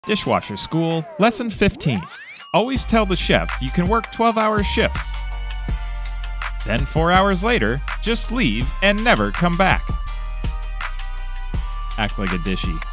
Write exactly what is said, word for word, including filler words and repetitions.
Dishwasher School, Lesson fifteen. Always tell the chef you can work twelve-hour shifts. Then four hours later, just leave and never come back. Act like a dishy.